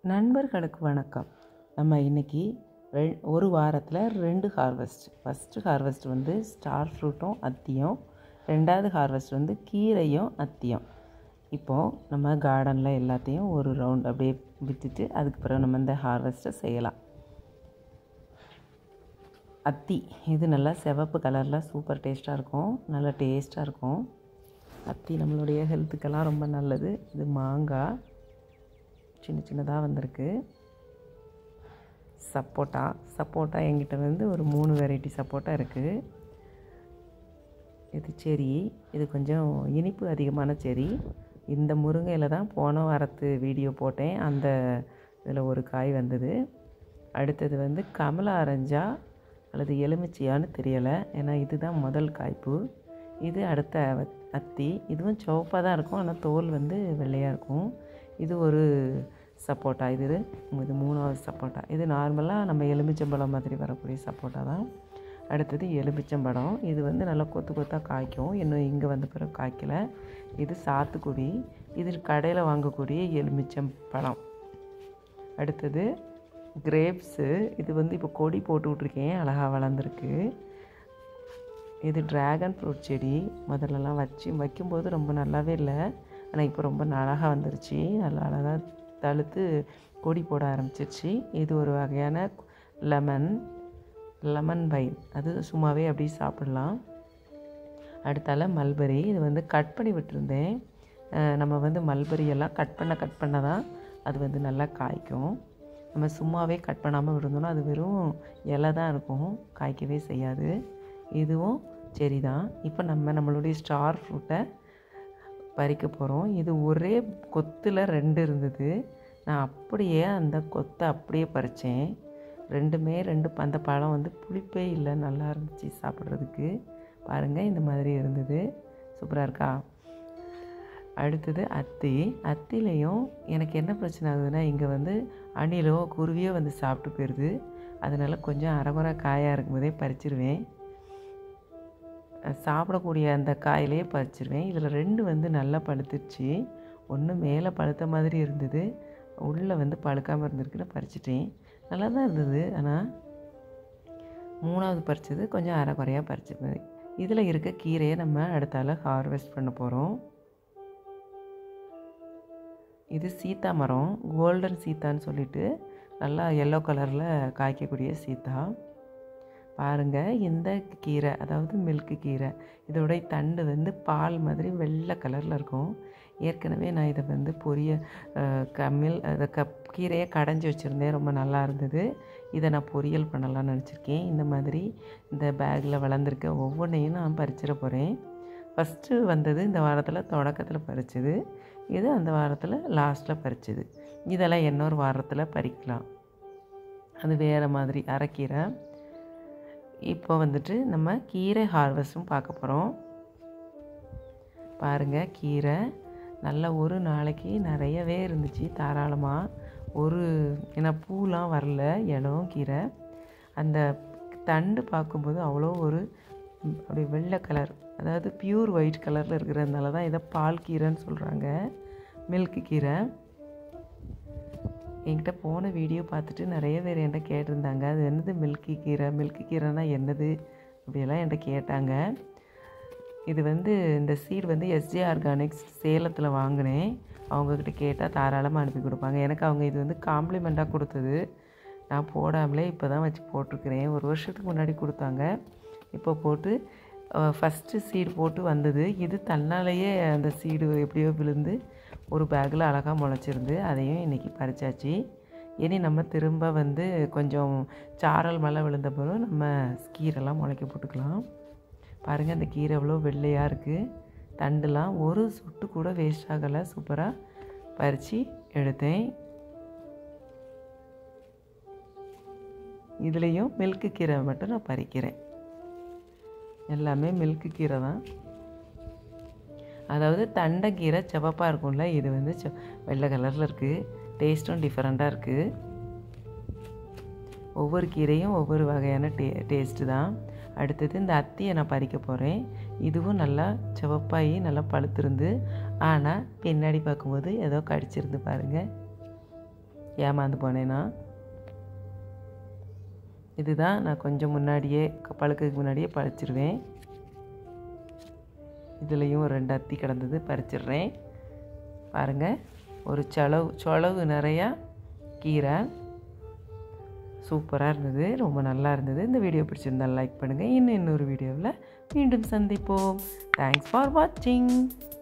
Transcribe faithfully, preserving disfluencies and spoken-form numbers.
நண்பர்களுக்கு வணக்கம். நம்ம இன்றைக்கி ரெ ஒரு வாரத்தில் ரெண்டு ஹார்வெஸ்ட். ஃபஸ்ட்டு ஹார்வெஸ்ட் வந்து ஸ்டார் ஃப்ரூட்டும் அத்தியும், ரெண்டாவது ஹார்வெஸ்ட் வந்து கீரையும் அத்தியும். இப்போது நம்ம கார்டனில் எல்லாத்தையும் ஒரு ரவுண்ட் அப்படியே விட்டுட்டு அதுக்கு பிறகு நம்ம இந்த ஹார்வெஸ்ட்டை செய்யலாம். அத்தி இது நல்லா சிவப்பு கலரில் சூப்பர் டேஸ்ட்டாக இருக்கும், நல்லா டேஸ்ட்டாக இருக்கும். அத்தி நம்மளுடைய ஹெல்த்துக்கெல்லாம் ரொம்ப நல்லது. இது மாங்காய் சின்ன சின்னதாக வந்திருக்கு. சப்போட்டா சப்போட்டா என்கிட்ட வந்து ஒரு மூணு வெரைட்டி சப்போட்டா இருக்குது. இது செரி, இது கொஞ்சம் இனிப்பு அதிகமான செரி. இந்த முருங்கையில் தான் போன வாரத்து வீடியோ போட்டேன், அந்த இதில் ஒரு காய் வந்தது. அடுத்தது வந்து கமலா ஆரஞ்சா அல்லது எலுமிச்சையான்னு தெரியலை, ஏன்னா இதுதான் முதல் காய்ப்பு. இது அடுத்த அத்தி, இதுவும் சிவப்பாக தான் இருக்கும், ஆனால் தோல் வந்து வெள்ளையாக இருக்கும். இது ஒரு சப்போட்டா, இது இது மூணாவது சப்போட்டா. இது நார்மலாக நம்ம எலுமிச்சம்பழம் மாதிரி வரக்கூடிய சப்போட்டா தான். அடுத்தது எலுமிச்சம்பழம், இது வந்து நல்லா கொத்து கொத்தாக காய்க்கும், இன்னும் இங்கே வந்த பிறகு காய்க்கலை. இது சாத்துக்குடி, இது கடையில் வாங்கக்கூடிய எலுமிச்சம்பழம். அடுத்தது கிரேப்ஸு, இது வந்து இப்போ கொடி போட்டு விட்ருக்கேன், அழகாக வளர்ந்துருக்கு. இது ட்ராகன் ஃப்ரூட் செடி. முதல்லலாம் வச்சு வைக்கும்போது ரொம்ப நல்லாவே இல்லை, ஆனால் இப்போ ரொம்ப அழகாக வந்துருச்சு, நல்லா அழகாக தழுத்து கொடி போட ஆரம்பிச்சிருச்சு. இது ஒரு வகையான லெமன் லெமன் பைன், அது சும்மாவே அப்படி சாப்பிட்லாம். அடுத்தால மல்பெரி, இது வந்து கட் பண்ணி விட்டுருந்தேன். நம்ம வந்து மல்பெரியெல்லாம் கட் பண்ண கட் பண்ண தான் அது வந்து நல்லா காய்க்கும். நம்ம சும்மாவே கட் பண்ணாமல் விழுந்தோன்னா அது வெறும் இலை தான் இருக்கும், காய்க்கவே செய்யாது. இதுவும் செரி தான். இப்போ நம்ம நம்மளுடைய ஸ்டார் ஃப்ரூட்டை பறிக்க போகிறோம். இது ஒரே கொத்தில் ரெண்டு இருந்தது, நான் அப்படியே அந்த கொத்தை அப்படியே பறித்தேன். ரெண்டுமே ரெண்டு அந்த பழம் வந்து புளிப்பே இல்லை, நல்லா இருந்துச்சு சாப்பிட்றதுக்கு. பாருங்கள், இந்த மாதிரி இருந்தது, சூப்பராக இருக்கா. அடுத்தது அத்தி. அத்திலையும் எனக்கு என்ன பிரச்சனை ஆகுதுன்னா, இங்கே வந்து அணிலோ குருவியோ வந்து சாப்பிட்டு போயிடுது. அதனால் கொஞ்சம் அரைகுறை காயாக இருக்கும்போதே பறிச்சிருவேன், சாப்பிடக்கூடிய அந்த காயிலே பறிச்சிருவேன். இதில் ரெண்டு வந்து நல்லா பழுத்துருச்சு, ஒன்று மேலே பழுத்த மாதிரி இருந்தது, உள்ளே வந்து பழுக்காமல் இருந்திருக்குன்னு பறிச்சிட்டேன். நல்லா தான் இருந்தது, ஆனால் மூணாவது பறித்தது கொஞ்சம் அரை குறையாக பறிச்சிருந்தது. இதில் இருக்க கீரையை நம்ம அடுத்தால ஹார்வெஸ்ட் பண்ண போகிறோம். இது சீத்தா மரம், கோல்டன் சீத்தான்னு சொல்லிட்டு நல்லா எல்லோ கலரில் காய்க்கக்கூடிய சீத்தா. பாருங்கள், இந்த கீரை அதாவது மில்க்கு கீரை, இதோடைய தண்டு வந்து பால் மாதிரி வெள்ளை கலரில் இருக்கும். ஏற்கனவே நான் இதை வந்து பொரிய கம்மில் அதை க கீரையை கடைஞ்சி வச்சுருந்தேன், ரொம்ப நல்லா இருந்தது. இதை நான் பொரியல் பண்ணலாம்னு நினச்சிருக்கேன். இந்த மாதிரி இந்த பேக்கில் வளர்ந்துருக்க ஒவ்வொன்றையும் நான் பறிச்சிட போகிறேன். ஃபஸ்ட்டு வந்தது இந்த வாரத்தில் தொடக்கத்தில் பறிச்சது, இது அந்த வாரத்தில் லாஸ்ட்டில் பறிச்சது. இதெல்லாம் இன்னொரு வாரத்தில் பறிக்கலாம், அது வேறு மாதிரி அரைக்கீரை. இப்போ வந்துட்டு நம்ம கீரை ஹார்வெஸ்ட்டும் பார்க்க போகிறோம். பாருங்கள், கீரை நல்லா ஒரு நாளைக்கு நிறையவே இருந்துச்சு, தாராளமாக. ஒரு ஏன்னா பூலாம் வரல, இடம் கீரை. அந்த தண்டு பார்க்கும்போது அவ்வளோ ஒரு அப்படி வெள்ளை கலர், அதாவது பியூர் ஒயிட் கலரில் இருக்கிறதுனால தான் இதை பால் கீரைன்னு சொல்கிறாங்க, மில்க்கு கீரை. என்கிட்ட போன வீடியோ பார்த்துட்டு நிறைய பேர் என்கிட்ட கேட்டிருந்தாங்க, அது என்னது மில்கி கீரை, மில்கி கீரைனா என்னது அப்படியெல்லாம் என்கிட்ட கேட்டாங்க. இது வந்து இந்த சீடு வந்து எஸ்ஜே ஆர்கானிக்ஸ் சேலத்தில் வாங்கினேன், அவங்கக்கிட்ட கேட்டால் தாராளமாக அனுப்பி கொடுப்பாங்க. எனக்கு அவங்க இது வந்து காம்ப்ளிமெண்ட்டாக கொடுத்தது, நான் போடாமலே இப்போ தான் வச்சு போட்டிருக்கிறேன். ஒரு வருஷத்துக்கு முன்னாடி கொடுத்தாங்க, இப்போ போட்டு ஃபஸ்ட்டு சீடு போட்டு வந்தது. இது தன்னாலேயே அந்த சீடு எப்படியோ விழுந்து ஒரு பேக்கில் அழகாக முளைச்சிருந்து, அதையும் இன்றைக்கி பறிச்சாச்சு. இனி நம்ம திரும்ப வந்து கொஞ்சம் சாரல் மழை விழுந்த பிறகு நம்ம கீரைலாம் முளைக்க போட்டுக்கலாம். பாருங்கள், அந்த கீரை எவ்வளோ வெள்ளையாக இருக்குது, தண்டுலாம் ஒரு சொட்டு கூட வேஸ்ட் ஆகலை, சூப்பராக பறித்து எடுத்தேன். இதுலேயும் மில்க்கு கீரை மட்டும் நான் பறிக்கிறேன், எல்லாமே மில்க்கு கீரை தான். அதாவது தண்டைக்கீரை சிவப்பாக இருக்கும்ல, இது வந்து செ வெள்ளை கலரில் இருக்குது, டேஸ்ட்டும் டிஃப்ரெண்ட்டாக இருக்குது. ஒவ்வொரு கீரையும் ஒவ்வொரு வகையான டே டேஸ்ட்டு தான். அடுத்தது இந்த அத்தியை நான் பறிக்க போகிறேன். இதுவும் நல்லா சிவப்பாகி நல்லா பழுத்திருந்து, ஆனால் பின்னாடி பார்க்கும்போது ஏதோ கடிச்சிருந்து பாருங்கள். ஏமாந்து போனேன்னா. இதுதான் நான் கொஞ்சம் முன்னாடியே பழுக்கிறதுக்கு முன்னாடியே பறிச்சிருவேன். இதுலேயும் ஒரு ரெண்டு அத்தி கிடந்தது, பறிச்சிடுறேன். பாருங்கள், ஒரு சொளவு சொளவு நிறையா கீரை. சூப்பராக இருந்தது, ரொம்ப நல்லா இருந்தது. இந்த வீடியோ பிடிச்சிருந்தால் லைக் பண்ணுங்கள். இன்னும் இன்னொரு வீடியோவில் மீண்டும் சந்திப்போம். தேங்க்ஸ் ஃபார் வாட்சிங்.